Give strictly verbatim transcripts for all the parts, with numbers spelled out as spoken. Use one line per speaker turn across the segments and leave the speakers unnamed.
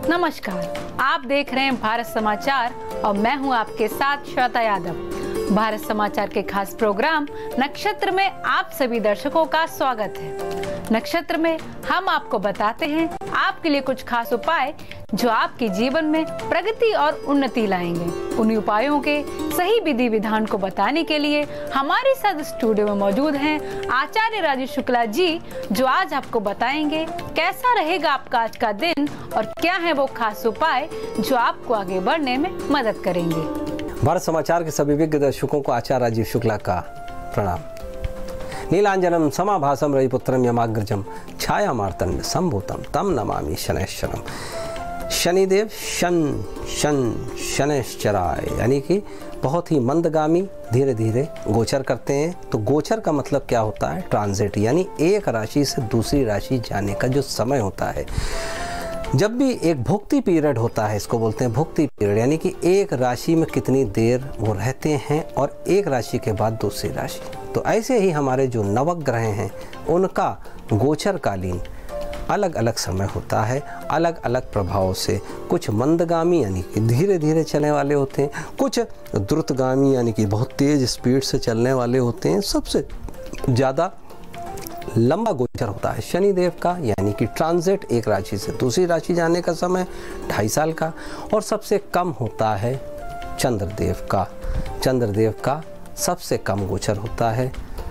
नमस्कार, आप देख रहे हैं भारत समाचार और मैं हूं आपके साथ श्वेता यादव। भारत समाचार के खास प्रोग्राम नक्षत्र में आप सभी दर्शकों का स्वागत है। नक्षत्र में हम आपको बताते हैं आपके लिए कुछ खास उपाय जो आपके जीवन में प्रगति और उन्नति लाएंगे। उन्हीं उपायों के सही विधि विधान को बताने के लिए हमारे साथ स्टूडियो में मौजूद हैं आचार्य राजीव शुक्ला जी, जो आज आपको बताएंगे कैसा रहेगा आपका आज का दिन और क्या है वो खास उपाय जो आपको आगे बढ़ने में मदद करेंगे।
भारत समाचार के सभी विज्ञ दर्शकों को आचार्य राजीव शुक्ला का प्रणाम। नीलांजनम समाभासम रविपुत्रम यमाग्रजम छाया मार्तंड संभूतम तम नमामि शनैश्चरम। शनिदेव शन शन शनैश्चराय यानी कि बहुत ही मंदगामी धीरे धीरे गोचर करते हैं। तो गोचर का मतलब क्या होता है? ट्रांजिट, यानी एक राशि से दूसरी राशि जाने का जो समय होता है। जब भी एक भुक्ति पीरियड होता है, इसको बोलते हैं भुक्ति पीरियड, यानी कि एक राशि में कितनी देर वो रहते हैं और एक राशि के बाद दूसरी राशि। तो ऐसे ही हमारे जो नवग्रह हैं उनका गोचर कालीन अलग अलग समय होता है, अलग अलग प्रभाव से। कुछ मंदगामी यानी कि धीरे धीरे चलने वाले होते हैं, कुछ द्रुतगामी यानी कि बहुत तेज स्पीड से चलने वाले होते हैं। सबसे ज़्यादा लंबा गोचर होता है शनिदेव का, यानी कि ट्रांजिट, एक राशि से दूसरी राशि जाने का समय ढाई साल का। और सबसे कम होता है चंद्रदेव का। चंद्रदेव का सबसे कम गोचर होता है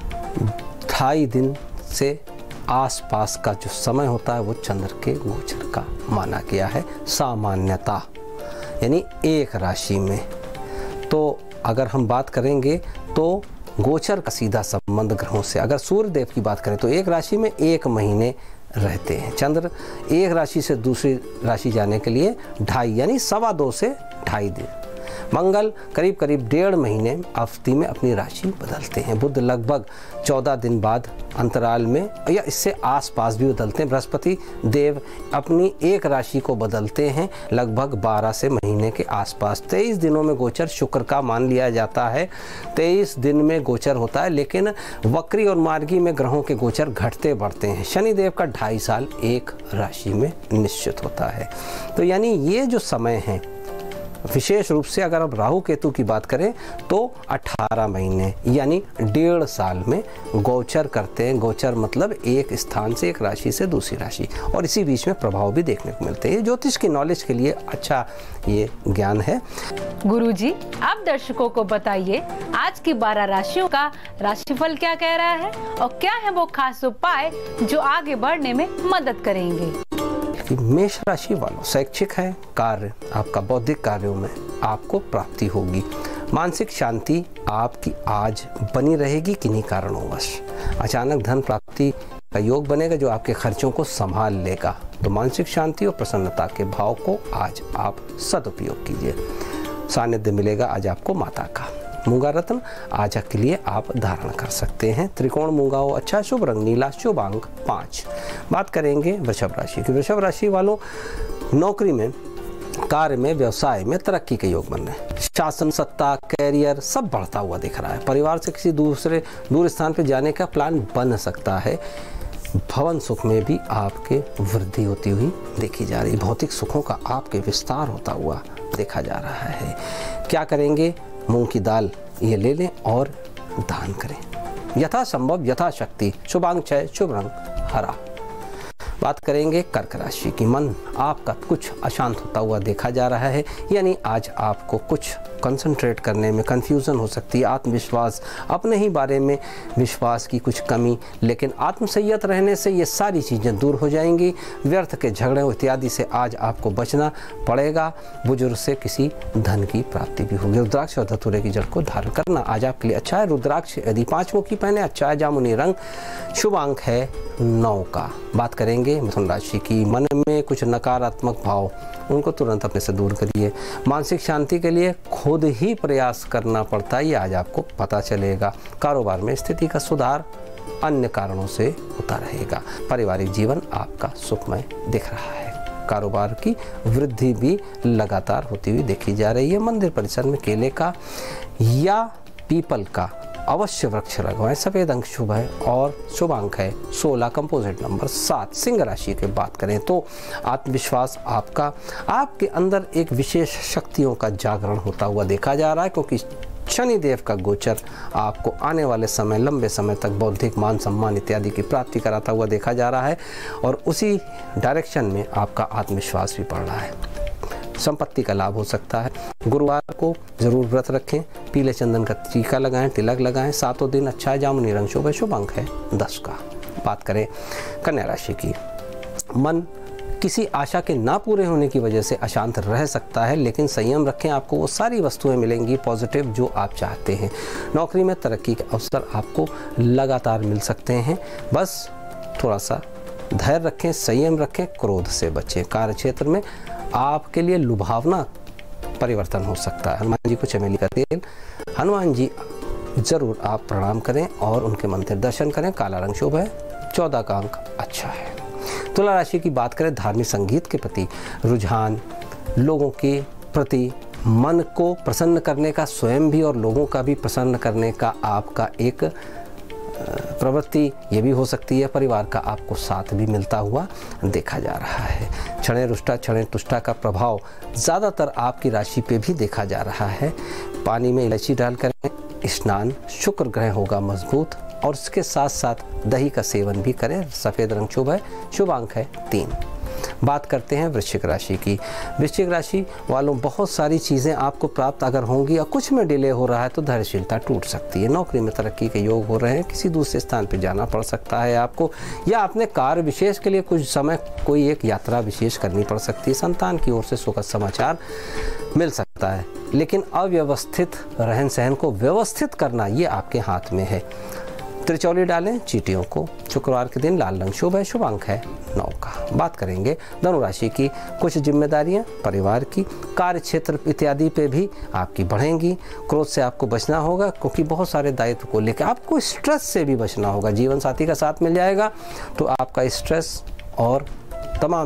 ढाई दिन से आसपास का जो समय होता है वो चंद्र के गोचर का माना गया है सामान्यता, यानी एक राशि में। तो अगर हम बात करेंगे तो गोचर का सीधा संबंध ग्रहों से, अगर सूर्य देव की बात करें तो एक राशि में एक महीने रहते हैं। चंद्र एक राशि से दूसरी राशि जाने के लिए ढाई यानी सवा दो से ढाई दिन। मंगल करीब करीब डेढ़ महीने अवधि में अपनी राशि बदलते हैं। बुध लगभग चौदह दिन बाद अंतराल में या इससे आसपास भी बदलते हैं। बृहस्पति देव अपनी एक राशि को बदलते हैं लगभग बारह से महीने के आसपास। तेईस दिनों में गोचर शुक्र का मान लिया जाता है। तेईस दिन में गोचर होता है, लेकिन वक्री और मार्गी में ग्रहों के गोचर घटते बढ़ते हैं। शनिदेव का ढाई साल एक राशि में निश्चित होता है। तो यानी ये जो समय है, विशेष रूप से अगर अब राहु केतु की बात करें तो अठारह महीने यानी डेढ़ साल में गोचर करते हैं। गोचर मतलब एक स्थान से एक राशि से दूसरी राशि, और इसी बीच में प्रभाव भी देखने को मिलते हैं। ज्योतिष की नॉलेज के लिए अच्छा ये ज्ञान है।
गुरुजी, आप दर्शकों को बताइए आज की बारह राशियों का राशिफल क्या कह रहा है और क्या है वो खास उपाय जो आगे बढ़ने में मदद करेंगे।
मेष राशि वालों, शैक्षिक है कार्य, आपका बौद्धिक कार्यों में आपको प्राप्ति होगी। मानसिक शांति आपकी आज बनी रहेगी किन्हीं कारणोंवश। अचानक धन प्राप्ति का योग बनेगा जो आपके खर्चों को संभाल लेगा। तो मानसिक शांति और प्रसन्नता के भाव को आज आप सदुपयोग कीजिए। सानिध्य मिलेगा आज आपको माता का। मूंगा रत्न आज के लिए आप धारण कर सकते हैं। त्रिकोण मूंगा हो अच्छा, शुभ रंग नीला, शुभ अंक पाँच। बात करेंगे वृषभ राशि की। वृषभ राशि वालों, नौकरी में, कार्य में, व्यवसाय में तरक्की के योग बन रहे हैं। शासन, सत्ता, कैरियर सब बढ़ता हुआ दिख रहा है। परिवार से किसी दूसरे दूर स्थान पर जाने का प्लान बन सकता है। भवन सुख में भी आपके वृद्धि होती हुई देखी जा रही। भौतिक सुखों का आपके विस्तार होता हुआ देखा जा रहा है। क्या करेंगे? मूंग की दाल ये ले लें और दान करें यथासंभव यथाशक्ति। शुभांक छह, शुभ रंग हरा। बात करेंगे कर्क राशि की। मन आपका कुछ अशांत होता हुआ देखा जा रहा है, यानी आज आपको कुछ कंसंट्रेट करने में कंफ्यूजन हो सकती है। आत्मविश्वास, अपने ही बारे में विश्वास की कुछ कमी, लेकिन आत्मसंयत रहने से ये सारी चीज़ें दूर हो जाएंगी। व्यर्थ के झगड़े इत्यादि से आज आपको बचना पड़ेगा। बुजुर्ग से किसी धन की प्राप्ति भी होगी। रुद्राक्ष और धतूरे की जड़ को धारण करना आज आपके लिए अच्छा है। रुद्राक्ष यदि पाँच मुखी पहने अच्छा है। जामुनी रंग, शुभ अंक है नौ का। बात करेंगे मिथुन राशि की। मन में कुछ नकारात्मक भाव, उनको तुरंत अपने से दूर करिए। मानसिक शांति के लिए खुद ही प्रयास करना पड़ता है, ये आज आपको पता चलेगा। कारोबार में स्थिति का सुधार अन्य कारणों से होता रहेगा। पारिवारिक जीवन आपका सुखमय दिख रहा है। कारोबार की वृद्धि भी लगातार होती हुई देखी जा रही है। मंदिर परिसर में केले का या पीपल का अवश्य वृक्ष लगवाएं। सफ़ेद अंक शुभ है और शुभ अंक है सोलह, कंपोजिट नंबर सात। सिंह राशि की बात करें तो आत्मविश्वास आपका, आपके अंदर एक विशेष शक्तियों का जागरण होता हुआ देखा जा रहा है, क्योंकि शनि देव का गोचर आपको आने वाले समय, लंबे समय तक बौद्धिक मान सम्मान इत्यादि की प्राप्ति कराता हुआ देखा जा रहा है और उसी डायरेक्शन में आपका आत्मविश्वास भी बढ़ रहा है। संपत्ति का लाभ हो सकता है। गुरुवार को जरूर व्रत रखें, पीले चंदन का टीका लगाएं, तिलक लगाएं। सातों दिन अच्छा है, जामुनी रंग शुभ है, शुभ अंक है दस का। बात करें कन्या राशि की, मन किसी आशा के ना पूरे होने की वजह से अशांत रह सकता है, लेकिन संयम रखें, आपको वो सारी वस्तुएं मिलेंगी पॉजिटिव जो आप चाहते हैं। नौकरी में तरक्की के अवसर आपको लगातार मिल सकते हैं, बस थोड़ा सा धैर्य रखें, संयम रखें, क्रोध से बचें। कार्य क्षेत्र में आपके लिए लुभावना परिवर्तन हो सकता है। हनुमान जी को चमेली का तेल, हनुमान जी जरूर आप प्रणाम करें और उनके मंदिर दर्शन करें। काला रंग शुभ है, चौदह का अंक अच्छा है। तुला राशि की बात करें, धार्मिक संगीत के प्रति रुझान, लोगों के प्रति मन को प्रसन्न करने का, स्वयं भी और लोगों का भी प्रसन्न करने का आपका एक प्रवृत्ति ये भी हो सकती है। परिवार का आपको साथ भी मिलता हुआ देखा जा रहा है। क्षणे रुष्टा क्षणे तुष्टा का प्रभाव ज़्यादातर आपकी राशि पे भी देखा जा रहा है। पानी में इलायची डाल कर स्नान, शुक्र ग्रह होगा मजबूत और इसके साथ साथ दही का सेवन भी करें। सफ़ेद रंग शुभ है, शुभ अंक है तीन। बात करते हैं वृश्चिक राशि की। वृश्चिक राशि वालों, बहुत सारी चीज़ें आपको प्राप्त अगर होंगी और कुछ में डिले हो रहा है तो धैर्यशीलता टूट सकती है। नौकरी में तरक्की के योग हो रहे हैं, किसी दूसरे स्थान पर जाना पड़ सकता है आपको, या अपने कार्य विशेष के लिए कुछ समय कोई एक यात्रा विशेष करनी पड़ सकती है। संतान की ओर से सुखद समाचार मिल सकता है, लेकिन अव्यवस्थित रहन सहन को व्यवस्थित करना ये आपके हाथ में है। त्रिचौली डालें चींटियों को। शुक्रवार के दिन लाल रंग शुभ है, शुभ अंक है नौ का। बात करेंगे धनु राशि की। कुछ जिम्मेदारियां परिवार की, कार्य क्षेत्र इत्यादि पे भी आपकी बढ़ेंगी। क्रोध से आपको बचना होगा, क्योंकि बहुत सारे दायित्व को लेकर आपको स्ट्रेस से भी बचना होगा। जीवन साथी का साथ मिल जाएगा तो आपका स्ट्रेस और तमाम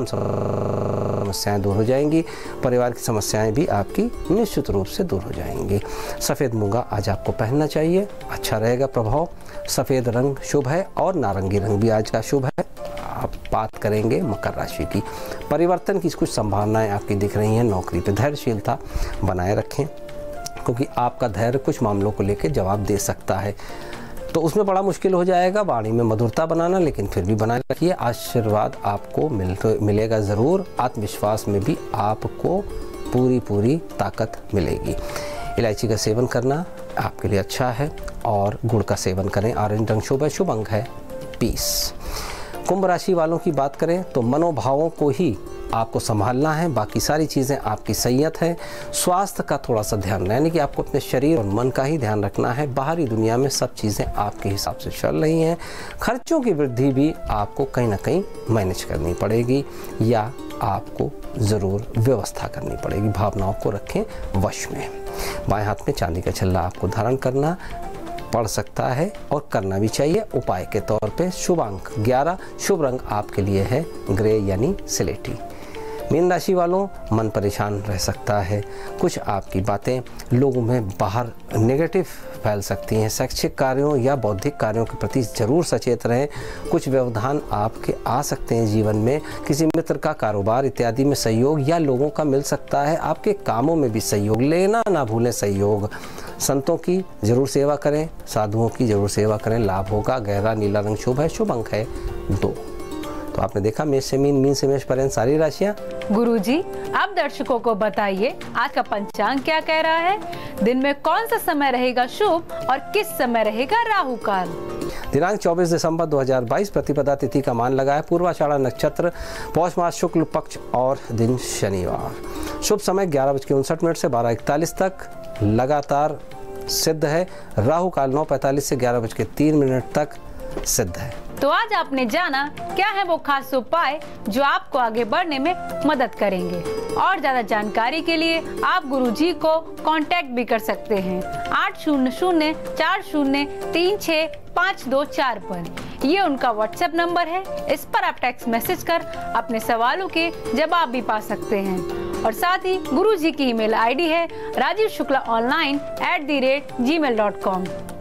समस्याएं दूर हो जाएंगी। परिवार की समस्याएं भी आपकी निश्चित रूप से दूर हो जाएंगी। सफ़ेद मूंगा आज आपको पहनना चाहिए, अच्छा रहेगा प्रभाव। सफ़ेद रंग शुभ है और नारंगी रंग भी आज का शुभ है। आप बात करेंगे मकर राशि की। परिवर्तन की कुछ संभावनाएं आपकी दिख रही हैं। नौकरी पर धैर्यशीलता बनाए रखें, क्योंकि आपका धैर्य कुछ मामलों को लेकर जवाब दे सकता है, तो उसमें बड़ा मुश्किल हो जाएगा वाणी में मधुरता बनाना, लेकिन फिर भी बनाए रखिए। आशीर्वाद आपको मिल मिलेगा ज़रूर। आत्मविश्वास में भी आपको पूरी पूरी ताकत मिलेगी। इलायची का सेवन करना आपके लिए अच्छा है और गुड़ का सेवन करें। ऑरेंज रंग शुभ है, शुभ अंक है बीस। कुंभ राशि वालों की बात करें तो मनोभावों को ही आपको संभालना है, बाकी सारी चीज़ें आपकी सैयत है। स्वास्थ्य का थोड़ा सा ध्यान रखना, यानी कि आपको अपने शरीर और मन का ही ध्यान रखना है। बाहरी दुनिया में सब चीज़ें आपके हिसाब से चल रही हैं। खर्चों की वृद्धि भी आपको कहीं ना कहीं मैनेज करनी पड़ेगी या आपको ज़रूर व्यवस्था करनी पड़ेगी। भावनाओं को रखें वश में। बाएं हाथ में चांदी का छल्ला आपको धारण करना पड़ सकता है और करना भी चाहिए। उपाय के तौर पे शुभ अंक ग्यारह, शुभ रंग आपके लिए है ग्रे यानी सिलेटी। मीन राशि वालों, मन परेशान रह सकता है। कुछ आपकी बातें लोगों में बाहर नेगेटिव फैल सकती हैं। शैक्षिक कार्यों या बौद्धिक कार्यों के प्रति जरूर सचेत रहें। कुछ व्यवधान आपके आ सकते हैं जीवन में। किसी मित्र का कारोबार इत्यादि में सहयोग या लोगों का मिल सकता है। आपके कामों में भी सहयोग लेना ना भूलें। सहयोग संतों की जरूर सेवा करें, साधुओं की जरूर सेवा करें, लाभ होगा। गहरा नीला रंग शुभ है, शुभ अंक है दो। तो आपने देखा मेष से मीन, मीन से मेष पर्यंत सारी राशियां।
गुरुजी, आप दर्शकों को बताइए आज का पंचांग क्या कह रहा है। दिन में कौन सा समय रहेगा शुभ और किस समय रहेगा राहु काल।
दिनांक चौबीस दिसंबर दो हज़ार बाईस, प्रतिपदा तिथि का मान लगा है पूर्वाषाढ़ा नक्षत्र, पौष मास शुक्ल पक्ष और दिन शनिवार। शुभ समय ग्यारह बज के उनसठ मिनट से बारह इकतालीस तक लगातार सिद्ध है। राहु काल नौ पैंतालीस से ग्यारह बज के तीन मिनट तक सिद्ध है।
तो आज आपने जाना क्या है वो खास उपाय जो आपको आगे बढ़ने में मदद करेंगे। और ज्यादा जानकारी के लिए आप गुरुजी को कांटेक्ट भी कर सकते हैं आठ शून्य शून्य चार शून्य तीन छः पाँच दो चार पर। ये उनका व्हाट्सएप नंबर है। इस पर आप टेक्स्ट मैसेज कर अपने सवालों के जवाब भी पा सकते हैं। और साथ ही गुरुजी की ईमेल आईडी है Rajiv Shukla online at the rate Gmail dot com.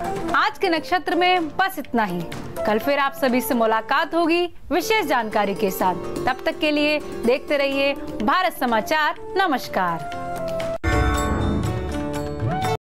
आज के नक्षत्र में बस इतना ही। कल फिर आप सभी से मुलाकात होगी विशेष जानकारी के साथ। तब तक के लिए देखते रहिए भारत समाचार। नमस्कार।